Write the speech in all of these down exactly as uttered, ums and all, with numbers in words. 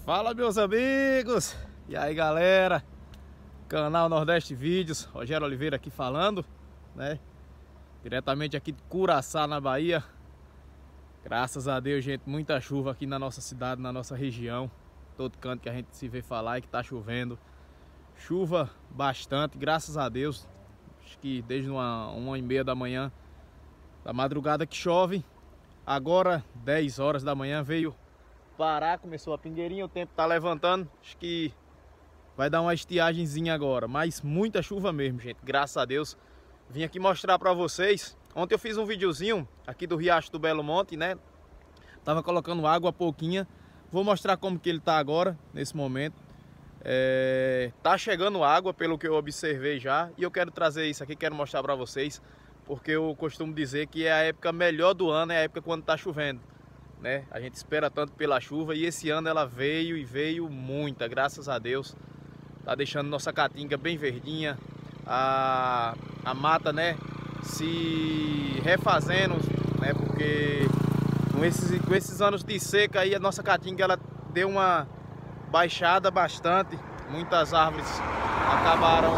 Fala, meus amigos! E aí, galera? Canal Nordeste Vídeos, Rogério Oliveira aqui falando, né? Diretamente aqui de Curaçá, na Bahia. Graças a Deus, gente, muita chuva aqui na nossa cidade, na nossa região. Todo canto que a gente se vê falar é que tá chovendo. Chuva bastante, graças a Deus. Acho que desde uma, uma e meia da manhã, da madrugada que chove. Agora, dez horas da manhã, veio parar, começou a pingueirinha, o tempo tá levantando. Acho que vai dar uma estiagemzinha agora, mas muita chuva mesmo, gente, graças a Deus. Vim aqui mostrar pra vocês. Ontem eu fiz um videozinho aqui do Riacho do Belo Monte, né? Tava colocando água pouquinha. Vou mostrar como que ele tá agora, nesse momento. É... Tá chegando água, pelo que eu observei já. E eu quero trazer isso aqui, quero mostrar pra vocês. Porque eu costumo dizer que é a época melhor do ano, é a época quando tá chovendo, né? A gente espera tanto pela chuva e esse ano ela veio e veio muita, graças a Deus. Tá deixando nossa caatinga bem verdinha, a, a mata, né, se refazendo, né, porque com esses, com esses anos de seca aí a nossa caatinga ela deu uma baixada bastante. Muitas árvores acabaram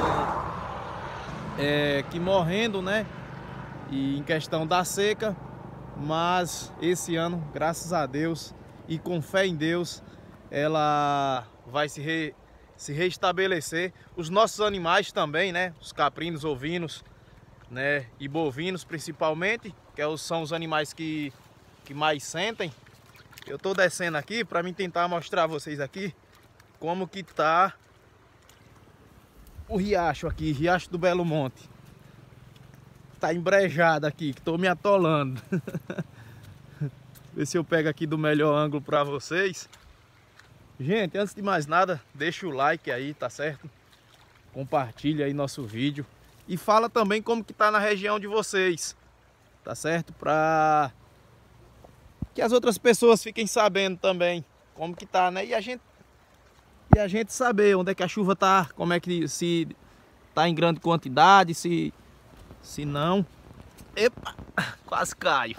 é, que morrendo, né, e em questão da seca. Mas esse ano, graças a Deus e com fé em Deus, ela vai se, re, se restabelecer. Os nossos animais também, né? Os caprinos, ovinos, né? E bovinos principalmente, que são os animais que, que mais sentem. Eu tô descendo aqui para mim tentar mostrar a vocês aqui como que tá o riacho aqui, Riacho do Belo Monte. Tá embrejado aqui, que tô me atolando. Ver se eu pego aqui do melhor ângulo pra vocês. Gente, antes de mais nada, deixa o like aí, tá certo? Compartilha aí nosso vídeo. E fala também como que tá na região de vocês, tá certo? Pra que as outras pessoas fiquem sabendo também como que tá, né? E a gente, e a gente saber onde é que a chuva tá, como é que se tá em grande quantidade, se... Se não, epa, quase caio.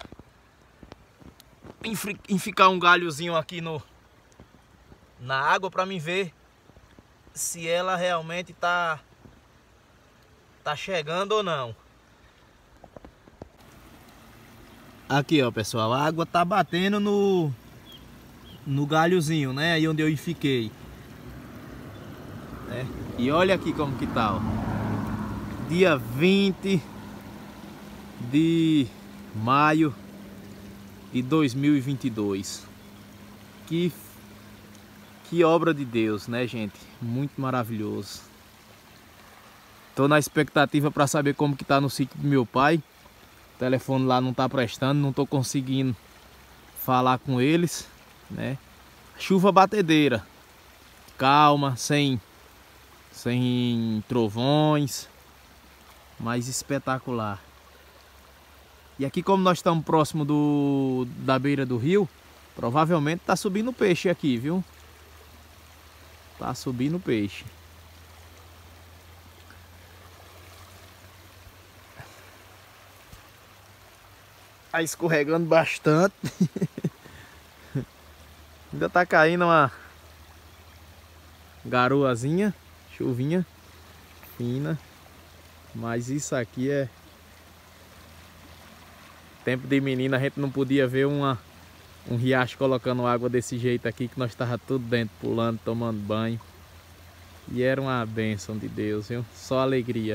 Enficar um galhozinho aqui no na água para mim ver se ela realmente tá tá chegando ou não. Aqui, ó, pessoal, a água tá batendo no no galhozinho, né? Aí onde eu fiquei. É. E olha aqui como que tá, ó. Dia vinte de maio de dois mil e vinte e dois. Que, que obra de Deus, né, gente? Muito maravilhoso. Tô na expectativa para saber como que tá no sítio do meu pai. O telefone lá não tá prestando, não tô conseguindo falar com eles, né? Chuva batedeira. Calma, sem sem trovões. Mais espetacular. E aqui, como nós estamos próximo do, da beira do rio, provavelmente tá subindo peixe aqui, viu? Tá subindo peixe. Tá escorregando bastante. Ainda tá caindo uma garoazinha, chuvinha fina. Mas isso aqui é tempo de menina, a gente não podia ver uma, um riacho colocando água desse jeito aqui, que nós tava tudo dentro, pulando, tomando banho. E era uma bênção de Deus, viu? Só alegria.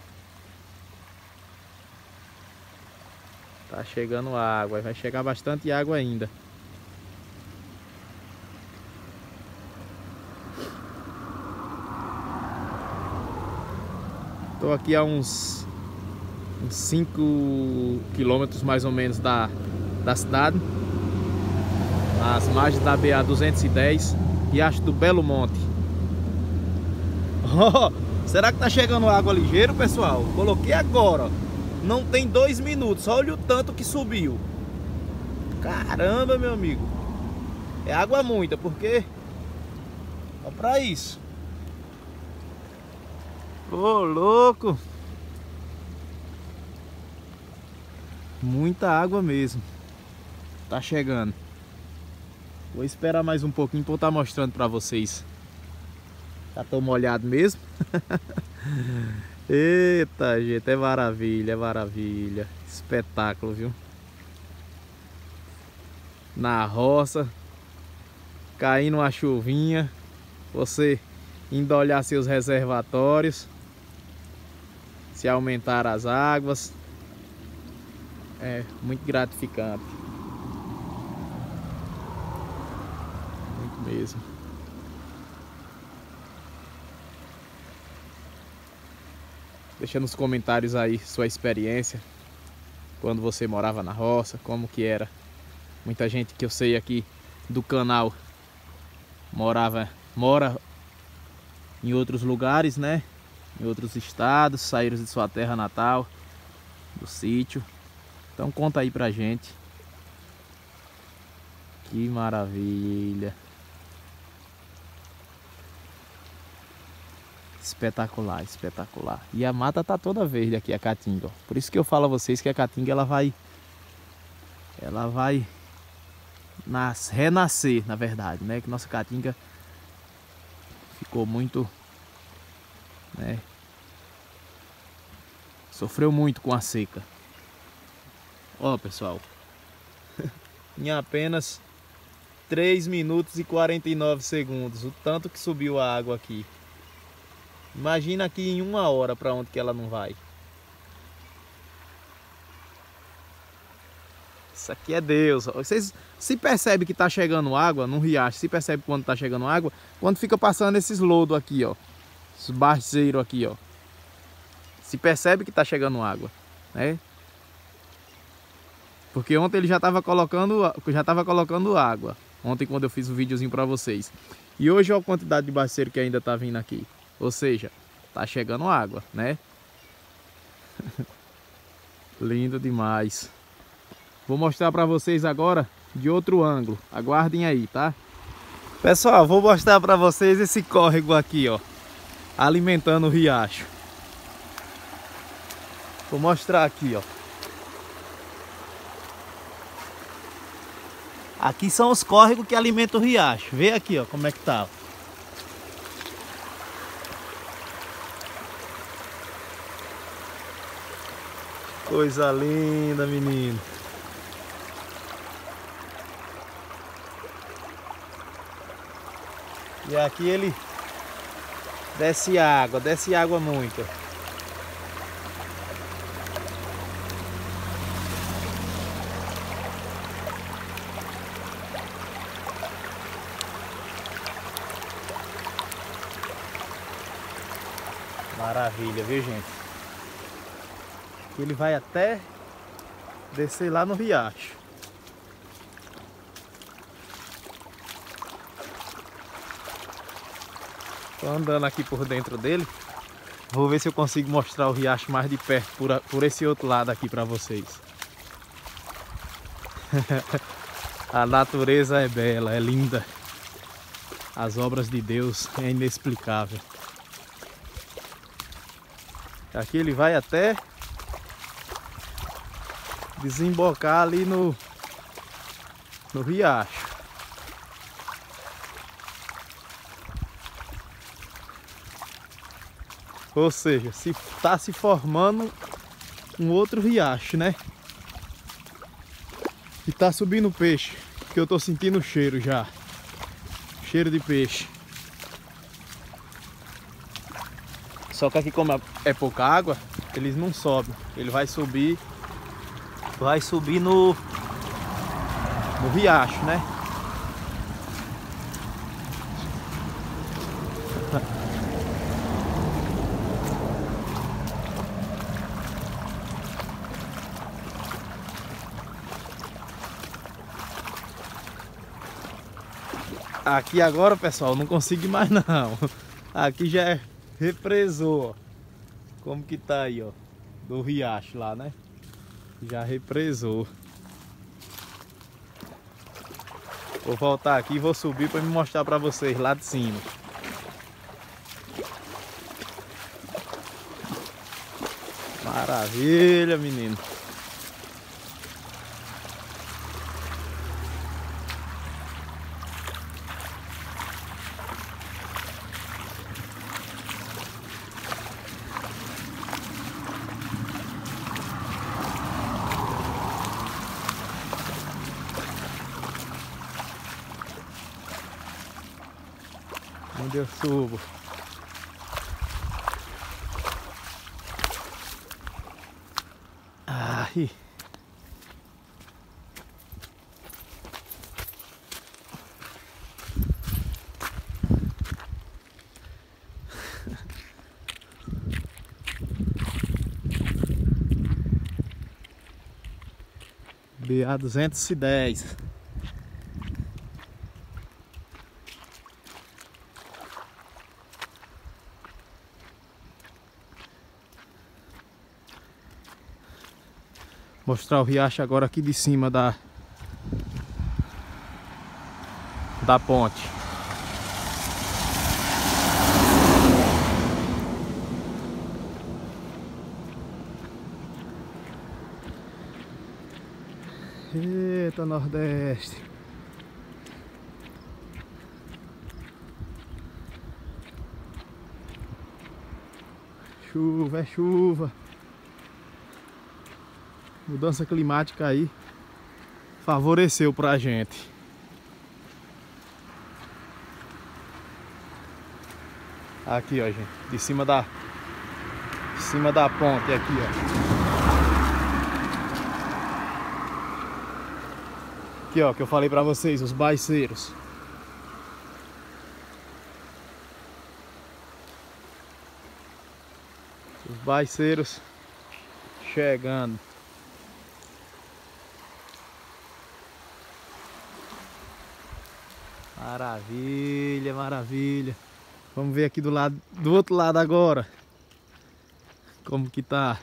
Tá chegando água, vai chegar bastante água ainda. Estou aqui a uns cinco quilômetros mais ou menos da, da cidade, nas margens da B A duzentos e dez, Riacho do Belo Monte. Oh, será que tá chegando água ligeiro, pessoal? Coloquei agora, ó. Não tem dois minutos, olha o tanto que subiu. Caramba, meu amigo. É água muita, porque ó, pra isso. Ô, oh, louco! Muita água mesmo. Tá chegando. Vou esperar mais um pouquinho para eu estar mostrando para vocês. Já tô molhado mesmo. Eita, gente, é maravilha, é maravilha. Espetáculo, viu? Na roça, caindo uma chuvinha, você indo olhar seus reservatórios, se aumentar as águas. É muito gratificante. Muito mesmo. Deixa nos comentários aí sua experiência quando você morava na roça, como que era. Muita gente que eu sei aqui do canal morava, mora em outros lugares, né? Em outros estados, saíram de sua terra natal, do sítio. Então conta aí pra gente. Que maravilha. Espetacular, espetacular. E a mata tá toda verde aqui, a caatinga, ó. Por isso que eu falo a vocês que a caatinga ela vai ela vai nas, renascer, na verdade, né? Que nossa caatinga ficou muito, né? Sofreu muito com a seca. Ó, pessoal, em apenas três minutos e quarenta e nove segundos, o tanto que subiu a água aqui. Imagina aqui em uma hora para onde que ela não vai. Isso aqui é Deus. Vocês se percebem que tá chegando água no riacho, se percebe quando tá chegando água, quando fica passando esses lodos aqui, ó. Esses barceiros aqui, ó. Se percebe que tá chegando água, né? Porque ontem ele já tava colocando, já tava colocando água. Ontem quando eu fiz o videozinho para vocês. E hoje olha a quantidade de barceiro que ainda tá vindo aqui. Ou seja, tá chegando água, né? Lindo demais. Vou mostrar para vocês agora de outro ângulo. Aguardem aí, tá? Pessoal, vou mostrar para vocês esse córrego aqui, ó. Alimentando o riacho. Vou mostrar aqui, ó. Aqui são os córregos que alimentam o riacho. Vê aqui, ó, como é que tá. Coisa linda, menino. E aqui ele desce água, desce água muito. Maravilha, viu, gente? Ele vai até descer lá no riacho. Tô andando aqui por dentro dele. Vou ver se eu consigo mostrar o riacho mais de perto por, a, por esse outro lado aqui para vocês. A natureza é bela, é linda. As obras de Deus é inexplicável. Aqui ele vai até desembocar ali no, no riacho. Ou seja, se está se formando um outro riacho, né? E tá subindo peixe, que eu tô sentindo o cheiro já. Cheiro de peixe. Só que aqui, como é pouca água, eles não sobem. Ele vai subir, vai subir no, no riacho, né? Aqui agora, pessoal, não consigo mais não. Aqui já é represou, ó. Como que tá aí, ó, do riacho lá, né? Já represou. Vou voltar aqui e vou subir para me mostrar para vocês lá de cima. Maravilha, menino. Onde eu subo. Ai. B A duzentos e dez. Mostrar o riacho agora aqui de cima da da ponte. Eita, Nordeste. Chuva, é chuva. Mudança climática aí favoreceu pra gente. Aqui, ó, gente, de cima da de cima da ponte aqui, ó. Aqui, ó, que eu falei pra vocês, os baiceiros. Os baiceiros chegando. Maravilha, maravilha. Vamos ver aqui do lado, do outro lado agora. Como que tá?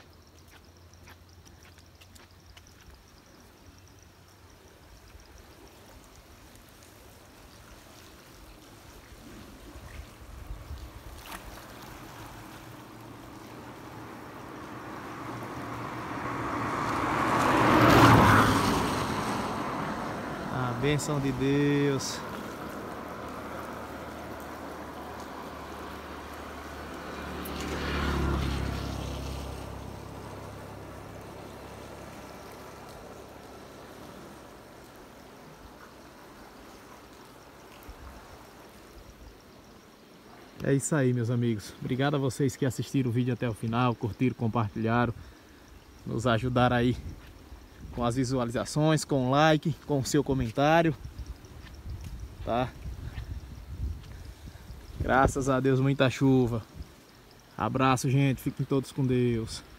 A bênção de Deus. É isso aí, meus amigos. Obrigado a vocês que assistiram o vídeo até o final, curtiram, compartilharam, nos ajudaram aí com as visualizações, com o like, com o seu comentário, tá? Graças a Deus, muita chuva. Abraço, gente. Fiquem todos com Deus.